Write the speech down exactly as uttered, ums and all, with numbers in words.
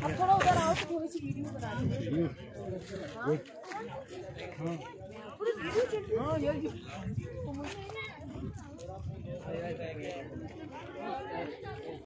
अब थोड़ा उधर आओ तो थोड़ी सी वीडियो बना लीजिए। हाँ पूरी वीडियो चल रही है। हाँ यार